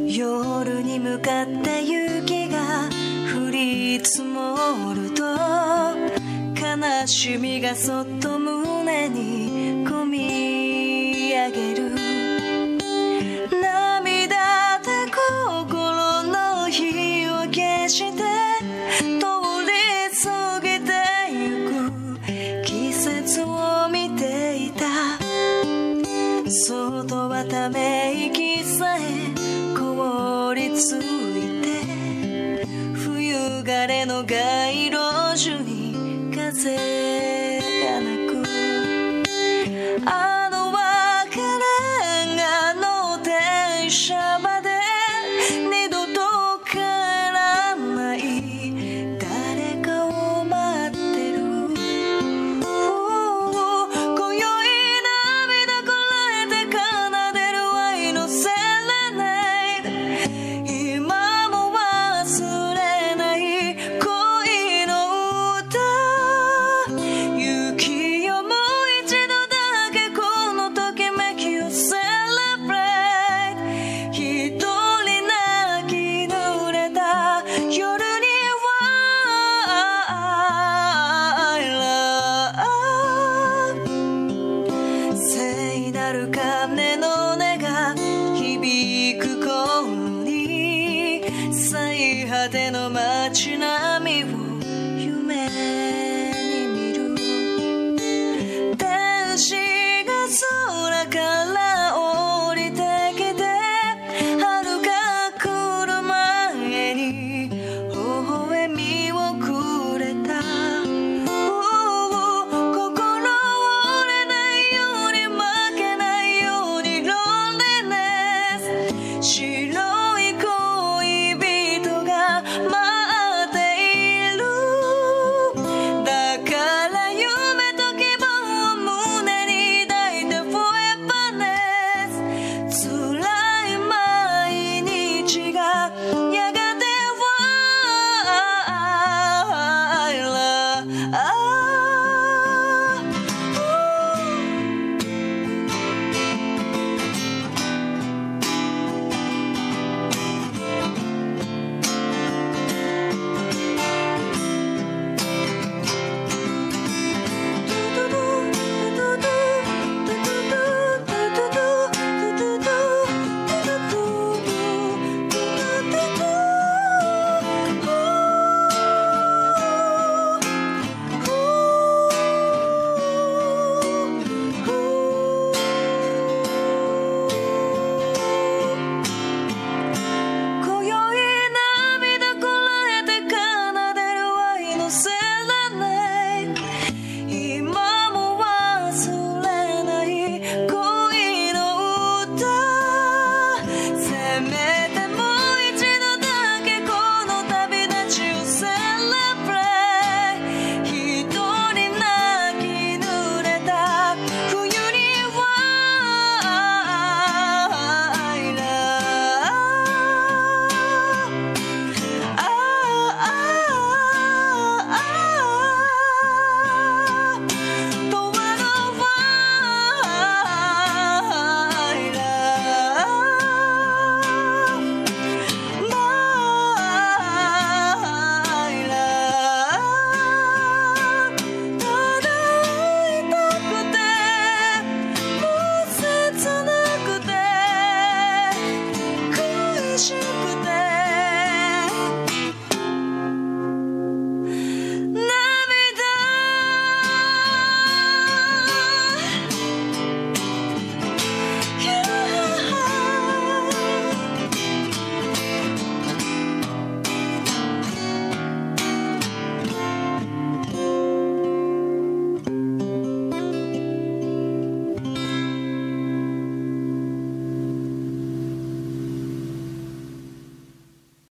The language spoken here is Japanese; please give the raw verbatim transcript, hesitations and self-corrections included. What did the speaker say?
夜に向かって雪が降り積もると悲しみがそっと胸にこみ上げる。涙で心の火を消して通り過ぎてゆく季節を見ていた。外はため息さえ凍りついて冬枯れの街路樹に風が鳴く。あの別れがの電車まで二度と帰らない誰かを待ってる。今宵涙こらえて奏でる愛のセレネード。今も忘れない恋の歌。雪よもう一度だけこのときめきをセレブレイト。一人泣き濡れた夜には I love 聖なる鐘の音が響く頃に最果ての街並みを夢に見る。天使が空から降りてきて遥か来る前に微笑みをくれた。心折れないように負けないようにロンリネス。白い恋人が待っている。だから夢と希望を胸に抱いて Forever 辛い毎日がやがては I love今宵涙こらえて奏でる愛のセレネード。今も忘れない恋の歌。せめ